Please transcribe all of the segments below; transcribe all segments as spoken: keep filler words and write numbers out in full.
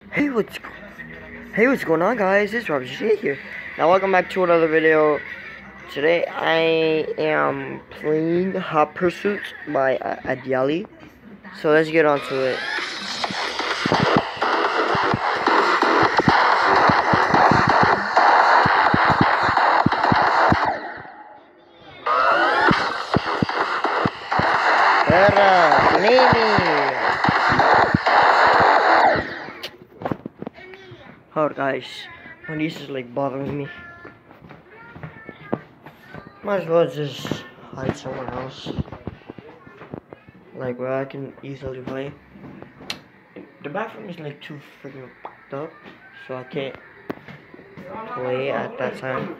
Hey, what's hey, what's going on, guys? It's Robert J here. Now, welcome back to another video. Today, I am playing Hot Pursuit by uh, Adiali. So let's get on to it. Era, Nini. Oh, guys, my niece is like bothering me. Might as well just hide somewhere else, like where I can easily play. The bathroom is like too freaking fucked up, so I can't play at that time.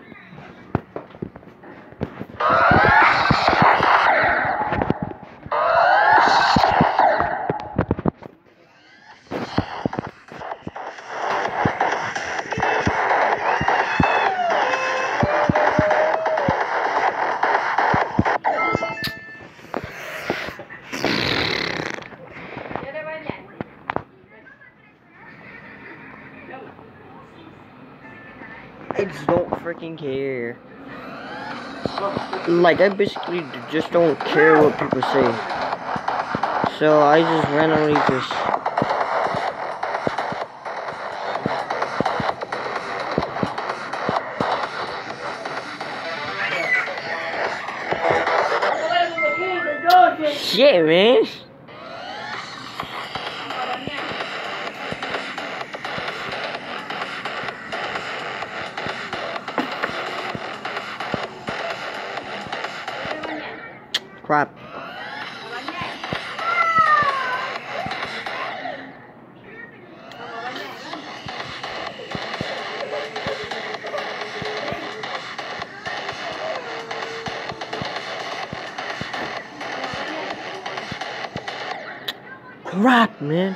I just don't freaking care. Like, I basically just don't care what people say. So I just randomly just... Shit, man. Crap. Crap, man.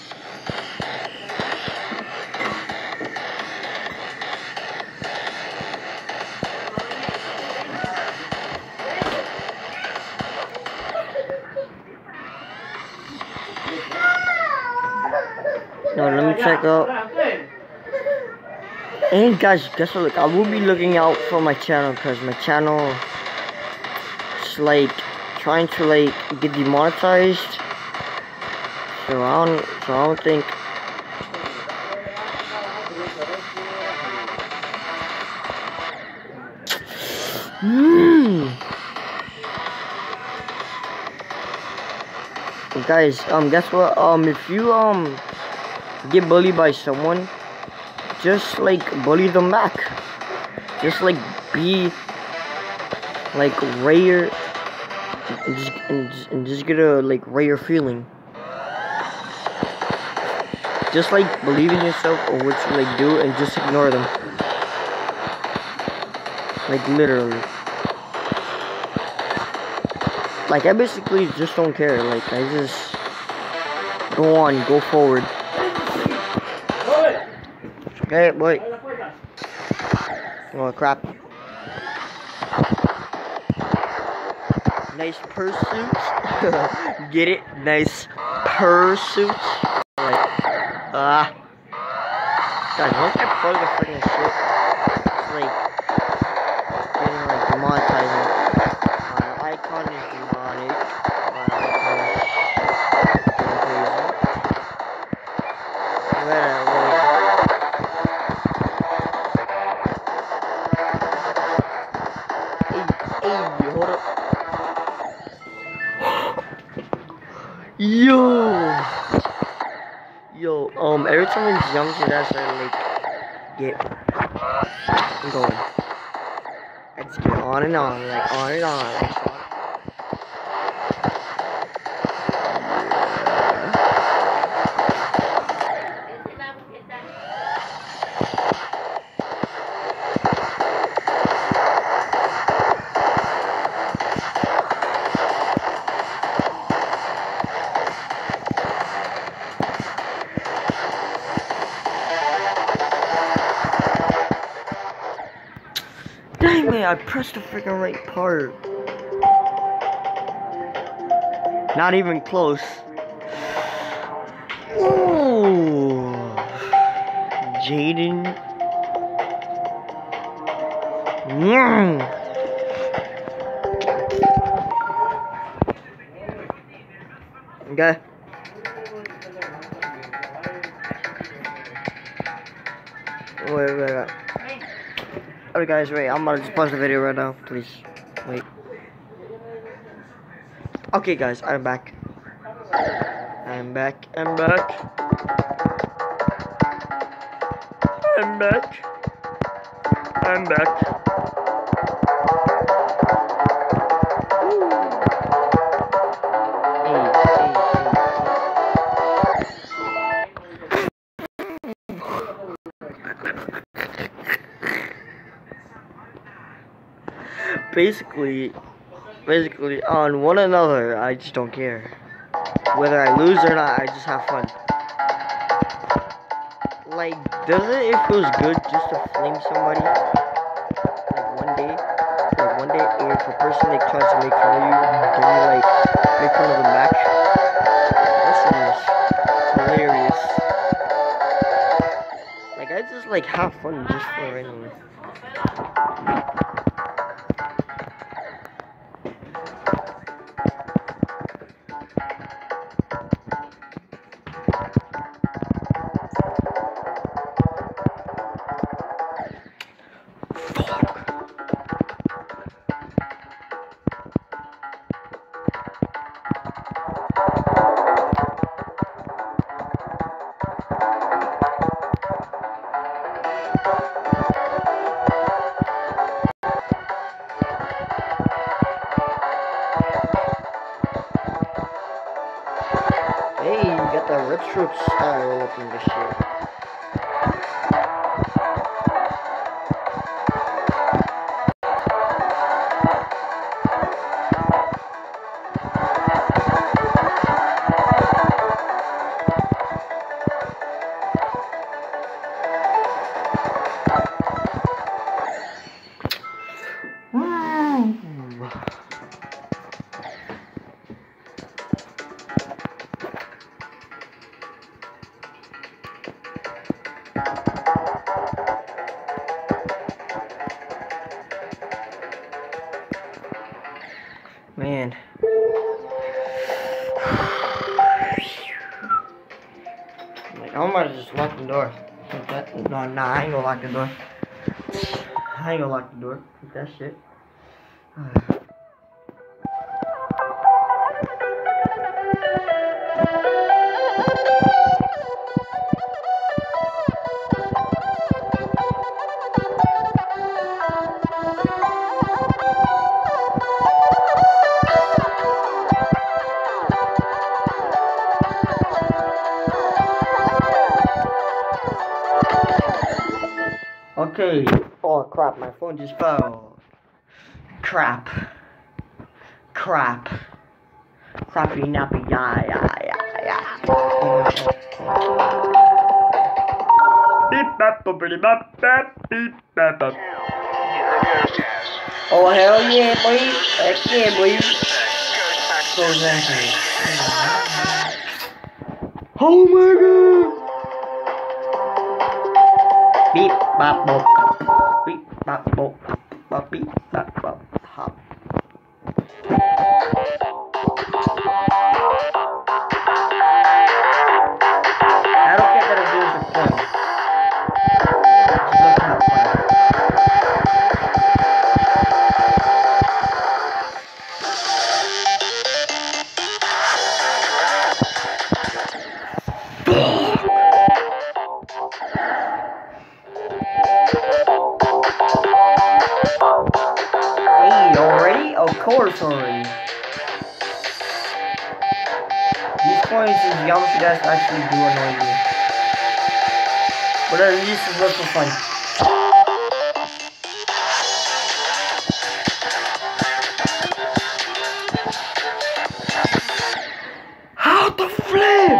No, let me check out. And guys, guess what? Look, I will be looking out for my channel because my channel is like trying to like get demonetized. So I don't, so I don't think. Hmm. Guys, um, guess what? Um, if you um get bullied by someone, just like bully them back. Just like be like rare and just, and just, and just get a like rare feeling. Just like believe in yourself or what you like do and just ignore them. Like literally. Like I basically just don't care. Like I just go on, go forward. Hey, boy. Oh crap. Nice pursuits. Get it? Nice pursuits. Like, ah. Guys, once I plug the freaking shit, it's like getting like demonetizing. My icon is demonic. My icon is getting crazy. Wait, wait. Hey, hey, hold up. Yo! Yo, um, every time it jumps, it has to like get I'm going. I just get on and on, like on and on. Like, so dang man, I pressed the freaking right part. Not even close. Ooh. Jaden. Mm. Okay. Wait, wait, wait. Alright guys, wait, I'm gonna just pause the video right now, please. Wait. Okay guys, I'm back. I'm back, I'm back. I'm back. I'm back. Basically, basically, on one another, I just don't care. Whether I lose or not, I just have fun. Like, doesn't it feels good just to flame somebody? Like one day, like one day, if a person like tries to make fun of you, then you like make fun of them back. That's hilarious. Like I just like have fun just for randomly. Hey, you got the retro style looking this shit. Man. Like, I'm about to just lock the door. Like that. No, nah, I ain't gonna lock the door. I ain't gonna lock the door. Like that shit. Okay. Oh crap, my phone just fell. Crap. Crap. Crappy nappy, yeah, yeah, yeah, yeah. Beep bap boopity bap bap beep bap bap. Oh hell yeah, boy. Heck yeah, boy. So exactly. Oh my god. Beep bop bop. Beep bop bop. Bop beep bop bop. Hop. I don't care that it is a point. Just look how fun. Hey, already? Of course already. These points is Yamashi guys actually do annoy me. But at least it's not for fun. How to flip?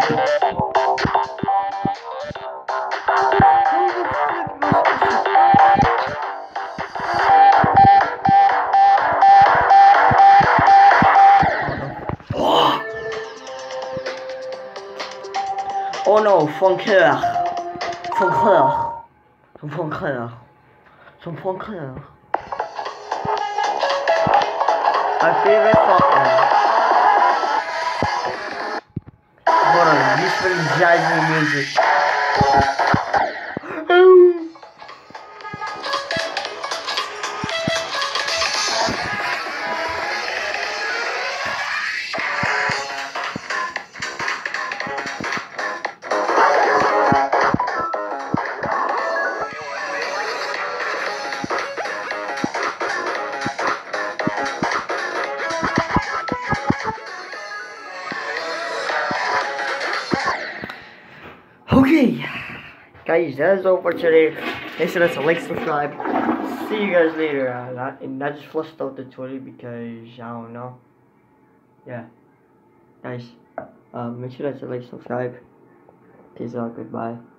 How the flip Oh no, Funker. Funker. 从旁看啊，从旁看啊。My favorite song. Hold on, this very jazzy music. Okay, guys, that's all for today. Make sure to like, subscribe. See you guys later. Uh, not, and I just flushed out the toilet because I don't know. Yeah, guys, um, make sure to like, subscribe. Peace out. Goodbye.